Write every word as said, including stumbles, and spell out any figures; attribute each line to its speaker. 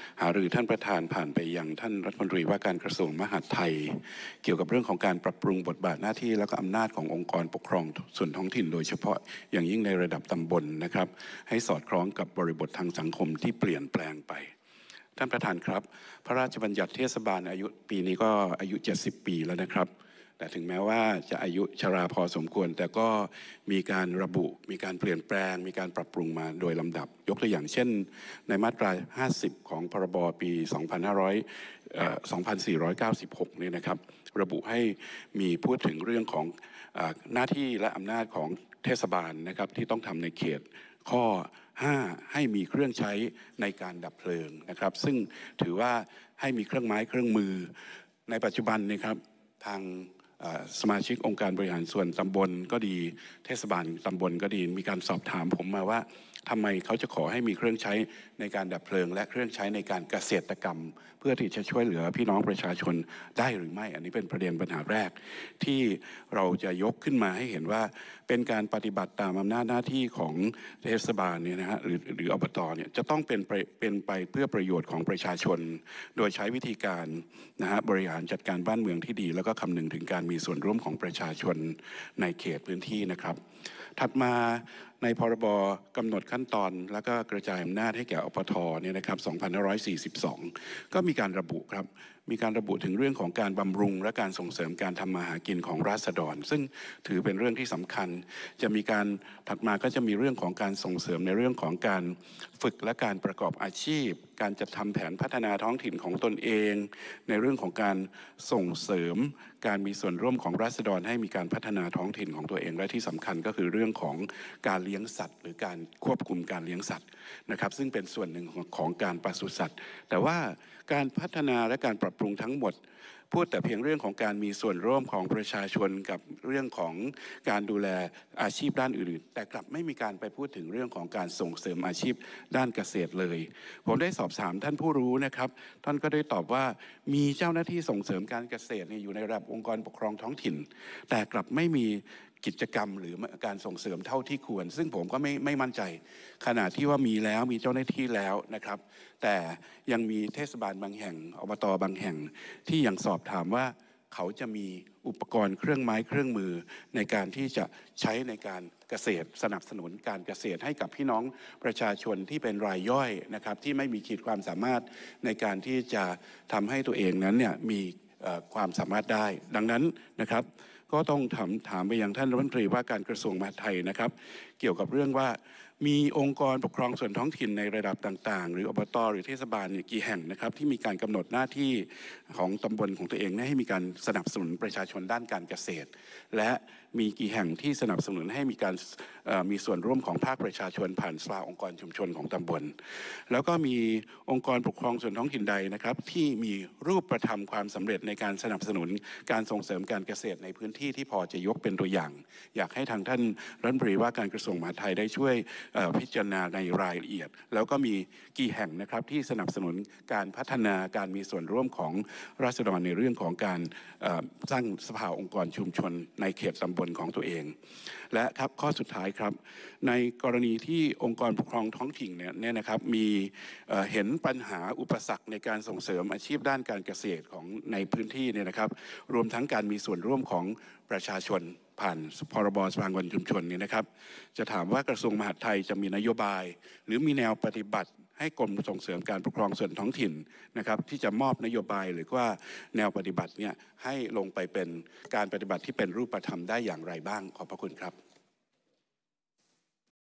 Speaker 1: หารือท่านประธานผ่านไปยังท่านรัฐมนตรีว่าการกระทรวงมหาดไทยเกี่ยวกับเรื่องของการปรับปรุงบทบาทหน้าที่และก็อำนาจขององค์กรปกครองส่วนท้องถิ่นโดยเฉพาะอย่างยิ่งในระดับตำบลนะครับให้สอดคล้องกับบริบททางสังคมที่เปลี่ยนแปลงไปท่านประธานครับพระราชบัญญัติเทศบาลอายุปีนี้ก็อายุเจ็ดสิบปีแล้วนะครับแต่ถึงแม้ว่าจะอายุชราพอสมควรแต่ก็มีการระบุมีการเปลี่ยนแปลงมีการปรับปรุงมาโดยลำดับยกตัวอย่างเช่นในมาตราห้าสิบของพรบปีสองพันห้าร้อยเอ่อสองพันสี่ร้อยเก้าสิบหกนี่นะครับระบุให้มีพูดถึงเรื่องของเอ่อหน้าที่และอำนาจของเทศบาลนะครับที่ต้องทำในเขตข้อห้าให้มีเครื่องใช้ในการดับเพลิงนะครับซึ่งถือว่าให้มีเครื่องไม้เครื่องมือในปัจจุบันนะครับทางสมาชิกองค์การบริหารส่วนตำบลก็ดีเทศบาลตำบลก็ดีมีการสอบถามผมมาว่าทำไมเขาจะขอให้มีเครื่องใช้ในการดับเพลิงและเครื่องใช้ในการเกษตรกรรมเพื่อที่จะช่วยเหลือพี่น้องประชาชนได้หรือไม่อันนี้เป็นประเด็นปัญหาแรกที่เราจะยกขึ้นมาให้เห็นว่าเป็นการปฏิบัติตามอำนาจหน้าที่ของเทศบาลเนี่ยนะฮะหรือหรืออบตเนี่ยจะต้องเป็นเป็นไปเพื่อประโยชน์ของประชาชนโดยใช้วิธีการนะฮะบริหารจัดการบ้านเมืองที่ดีแล้วก็คำนึงถึงการมีส่วนร่วมของประชาชนในเขตพื้นที่นะครับถัดมาในพรบกำหนดขั้นตอนและก็กระจายอำนาจให้แก่อปทเนี่ยนะครับสองพันห้าร้อยสี่สิบสองก็มีการระบุครับมีการระบุถึงเรื่องของการบำรุงและการส่งเสริมการทำมาหากินของราษฎรซึ่งถือเป็นเรื่องที่สำคัญจะมีการถัดมาก็จะมีเรื่องของการส่งเสริมในเรื่องของการฝึกและการประกอบอาชีพการจัดทำแผนพัฒนาท้องถิ่นของตนเองในเรื่องของการส่งเสริมการมีส่วนร่วมของราษฎรให้มีการพัฒนาท้องถิ่นของตัวเองและที่สำคัญก็คือเรื่องของการเลี้ยงสัตว์หรือการควบคุมการเลี้ยงสัตว์นะครับซึ่งเป็นส่วนหนึ่งของการปศุสัตว์แต่ว่าการพัฒนาและการปรับปรุงทั้งหมดพูดแต่เพียงเรื่องของการมีส่วนร่วมของประชาชนกับเรื่องของการดูแลอาชีพด้านอื่นๆแต่กลับไม่มีการไปพูดถึงเรื่องของการส่งเสริมอาชีพด้านเกษตรเลยผมได้สอบถามท่านผู้รู้นะครับท่านก็ได้ตอบว่ามีเจ้าหน้าที่ส่งเสริมการเกษตรอยู่ในระดับองค์กรปกครองท้องถิ่นแต่กลับไม่มีกิจกรรมหรือการส่งเสริมเท่าที่ควรซึ่งผมก็ไม่ไม่มั่นใจขณะที่ว่ามีแล้วมีเจ้าหน้าที่แล้วนะครับแต่ยังมีเทศบาลบางแห่งอบตบางแห่งที่ยังสอบถามว่าเขาจะมีอุปกรณ์เครื่องไม้เครื่องมือในการที่จะใช้ในการเกษตรสนับสนุนการเกษตรให้กับพี่น้องประชาชนที่เป็นรายย่อยนะครับที่ไม่มีขีดความสามารถในการที่จะทำให้ตัวเองนั้นเนี่ยมีความสามารถได้ดังนั้นนะครับก็ต้องถามถามไปยังท่านรัฐมนตรีว่าการกระทรวงมหาดไทยนะครับเกี่ยวกับเรื่องว่ามีองค์กรปกครองส่วนท้องถิ่นในระดับต่างๆหรืออบตหรือเทศบาลเนี่ยกี่แห่งนะครับที่มีการกำหนดหน้าที่ของตำบลของตัวเองให้มีการสนับสนุนประชาชนด้านการเกษตรและมีกี่แห่งที่สนับสนุนให้มีการมีส่วนร่วมของภาคประชาชนผ่านสภาองค์กรชุมชนของตำบลแล้วก็มีองค์กรปกครองส่วนท้องถิ่นใดนะครับที่มีรูปธรรมความสำเร็จในการสนับสนุนการส่งเสริมการเกษตรในพื้นที่ที่พอจะยกเป็นตัวอย่างอยากให้ทางท่านรัฐมนตรีว่าการกระทรวงมหาดไทยได้ช่วยพิจารณาในรายละเอียดแล้วก็มีกี่แห่งนะครับที่สนับสนุนการพัฒนาการมีส่วนร่วมของราษฎรในเรื่องของการสร้างสภาองค์กรชุมชนในเขตตำบลของตัวเองและครับข้อสุดท้ายครับในกรณีที่องค์กรปกครองท้องถิ่นเนี่ยนะครับมีเห็นปัญหาอุปสรรคในการส่งเสริมอาชีพด้านการเกษตรของในพื้นที่เนี่ยนะครับรวมทั้งการมีส่วนร่วมของประชาชนผ่านพรบสภาองค์กรชุมชนเนี่ยนะครับจะถามว่ากระทรวงมหาดไทยจะมีนโยบายหรือมีแนวปฏิบัติให้กรมส่งเสริมการปกครองส่วนท้องถิ่นนะครับที่จะมอบนโยบายหรือว่าแนวปฏิบัติเนี่ยให้ลงไปเป็นการปฏิบัติที่เป็นรูปธรรมได้อย่างไรบ้างขอบพระคุณครับ